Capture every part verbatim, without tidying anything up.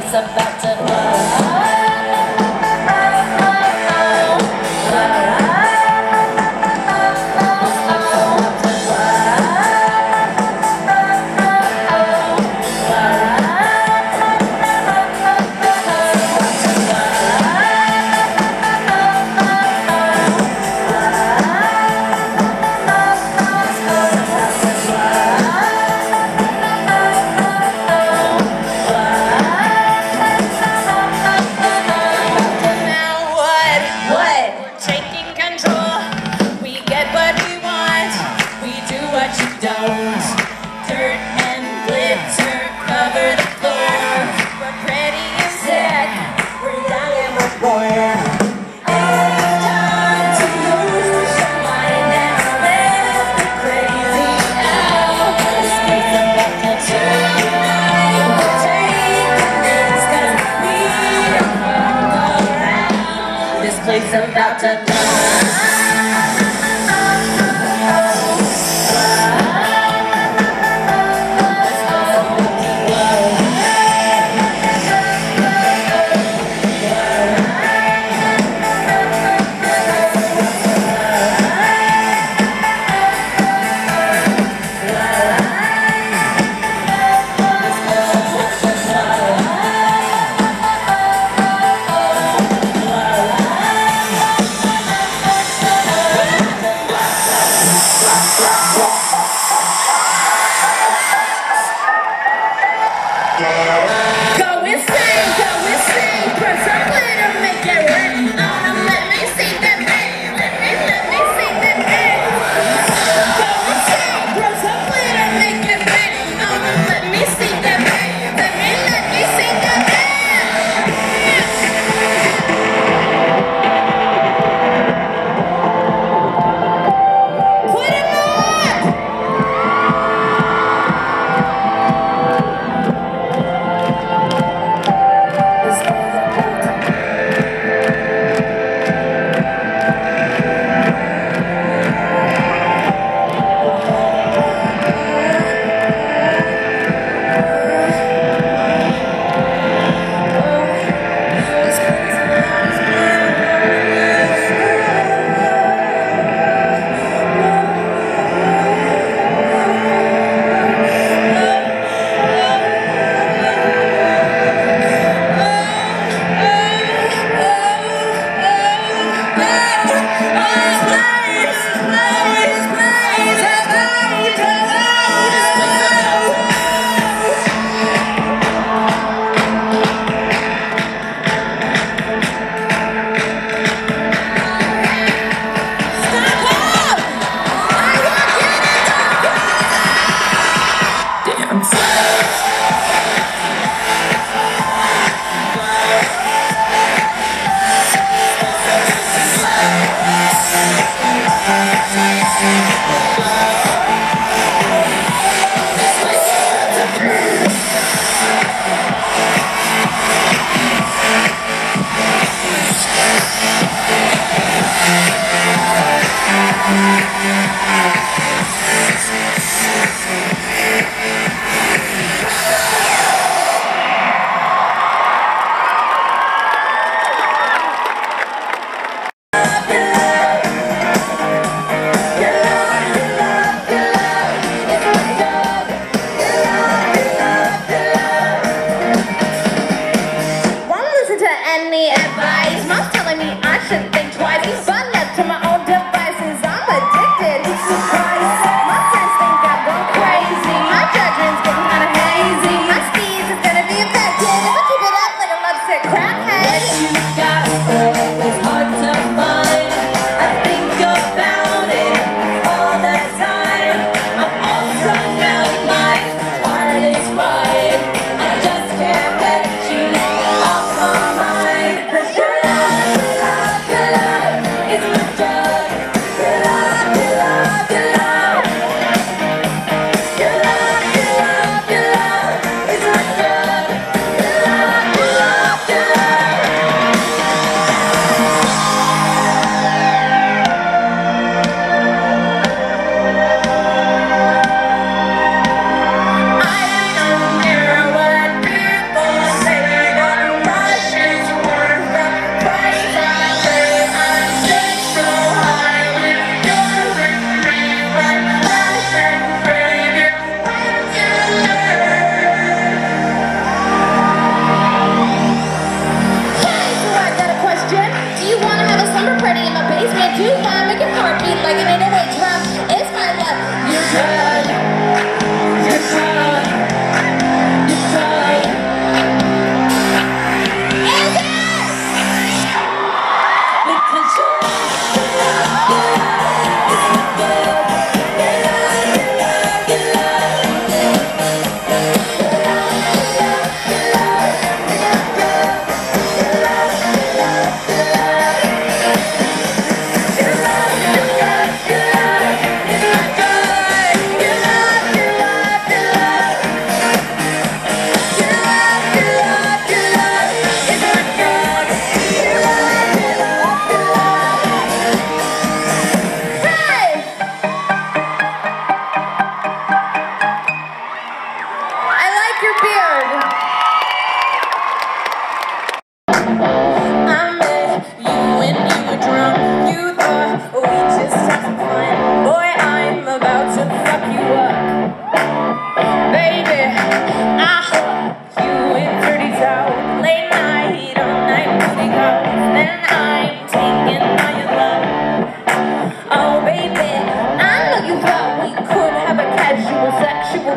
place about to blow. Place about to blow.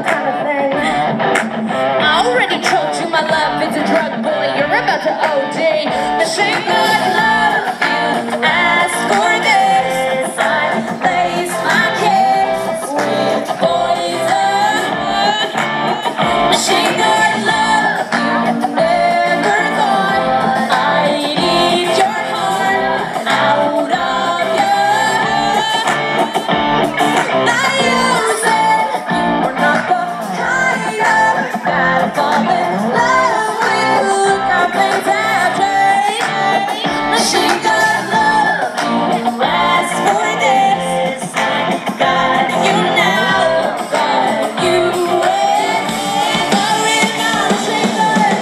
sexual kind of thing. I already told you my love is a drug, boy. You're about to O D. Machine gun love, you ask for this. I lace my kiss with poison. Machine gun love, you never thought I'd eat your heart out of you. I use it, you are not the kind of guy to fall in love with. Got things have changed. Machine gun love, you ask for this. I got you now, got you in. Going on machine gun.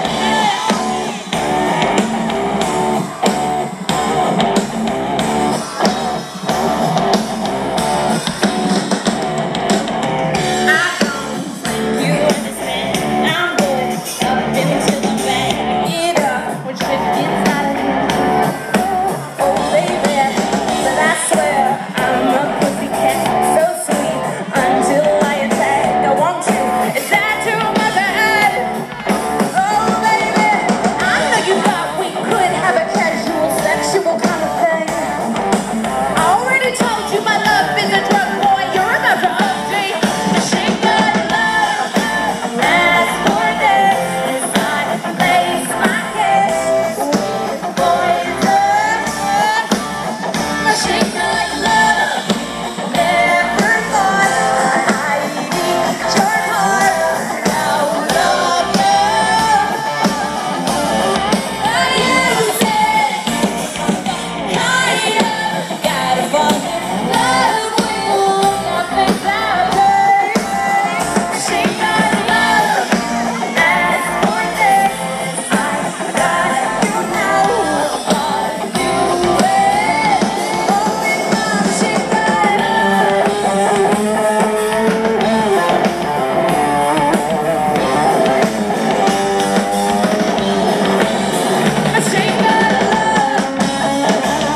I don't think you understand. I'm going up into the bank. Get up when shit gets out of hand. Oh baby, but I swear I'm a pussycat, so sweet until I attack. I want you, is that too much to add? Oh baby, I know you thought we could have a casual sexual kind of thing. I already told you my love is a drug, boy. You're about to O D. Machine gun love, ask for this. I lace my kiss with poison. Machine gun love, never thought I'd eat your heart out of you. I use it, kind of, gotta fall in love with. Nothing that way. Machine gun love, ask for this. I got you now, got you in. Going on machine gun. Machine gun love.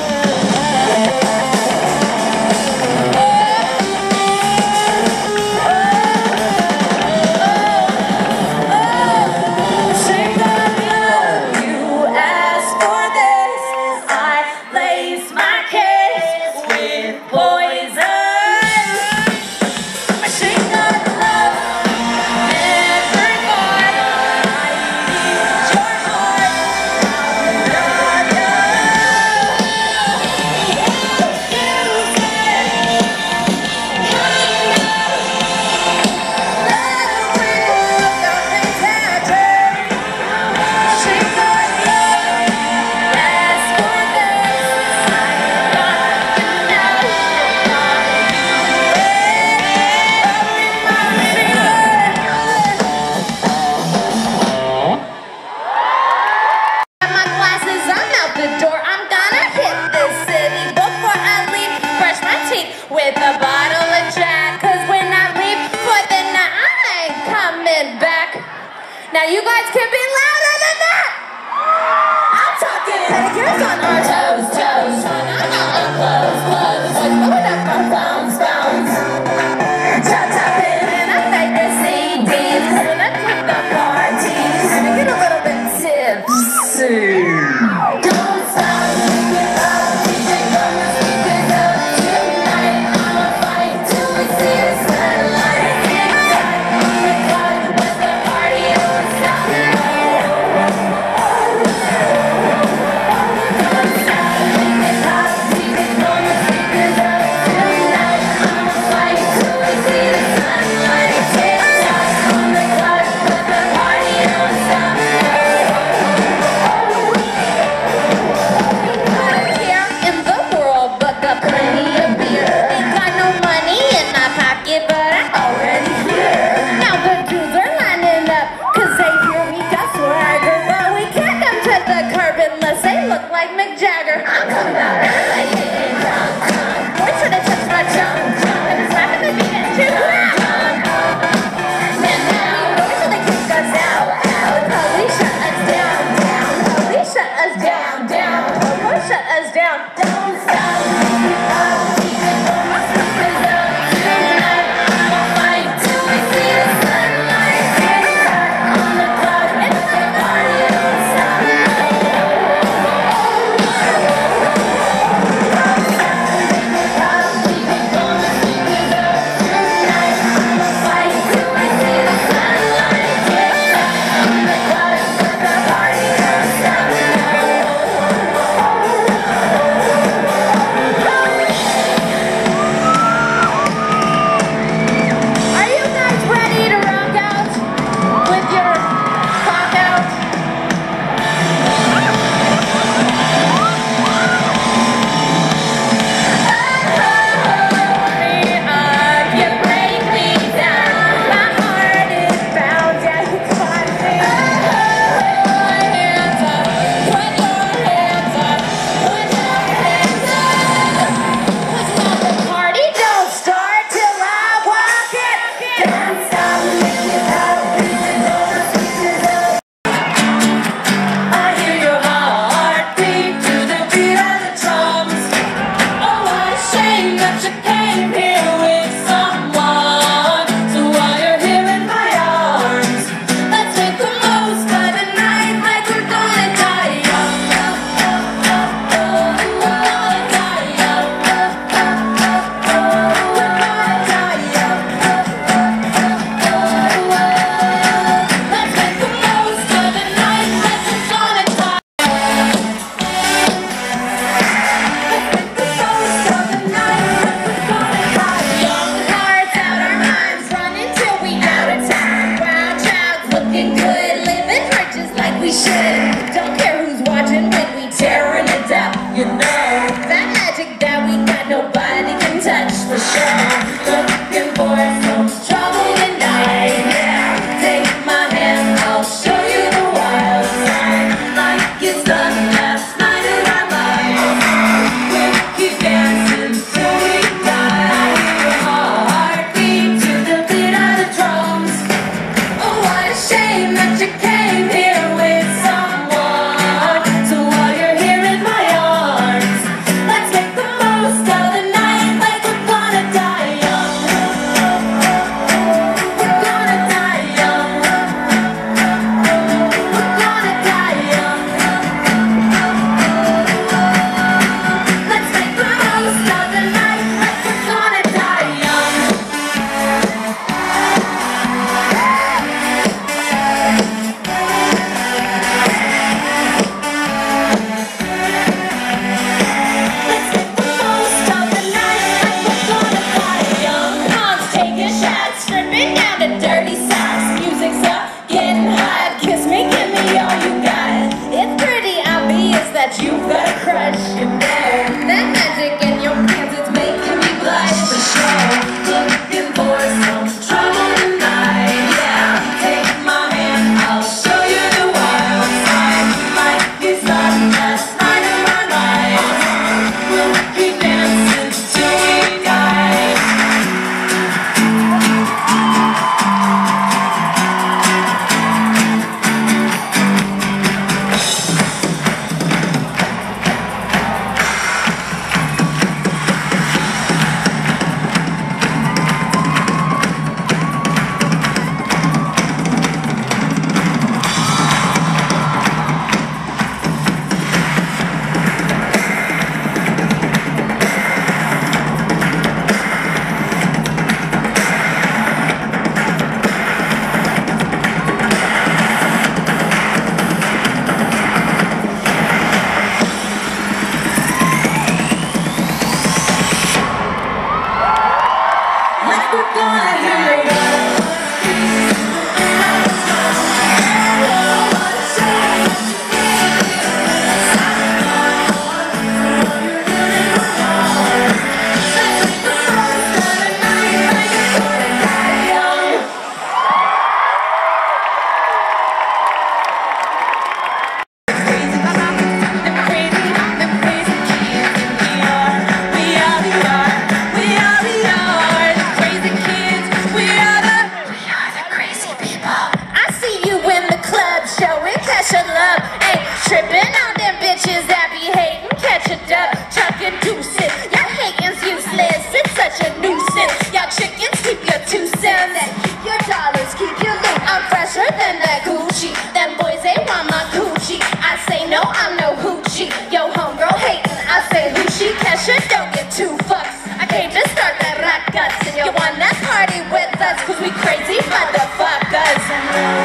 Machine gun love, you ask for this. I lace my kiss with poison. Machine gun love, never thought I'd eat your heart out of my glasses, I'm out the door. I'm gonna hit this city before I leave. Brush my teeth with a bottle of Jack. Cause when I leave for the night, I ain't coming back. Now you guys can be louder than that. I'm talking pedicures on our toes, toes. Uh-uh, clothes, clothes. Open up our phones, phones. Top tapping and I make the C Ds. When I took the parties, I get a little bit tipsy. Don't stop, keep it up, D J, gonna keep it up tonight. I'ma fight till we see the sunlight. Get tight, oh my God, let the party don't stop. dirty socks. Music's up, getting hot. Kiss me, give me all you got. It's pretty obvious that you've got a crush, you know. That magic in your pants, it's making me blush for sure. Looking for some trouble tonight, yeah. Take my hand, I'll show you the wild side. Might be starting last night in my life. We'll be dancing till we die. We're gonna hear it. Love ain't tripping on them bitches that be hating. Catch a dub, chucking deuces. Y'all hating's useless, it's such a nuisance. Y'all chickens, keep your two cents and keep your dollars, keep your loot. I'm fresher than that Gucci. Them boys, they want my Gucci. I say no, I'm no hoochie. Yo, homegirl hating, I say hoochie. Kesha, don't get two fucks. I came to start that rock guts, and you wanna party with us, cause we crazy motherfuckers.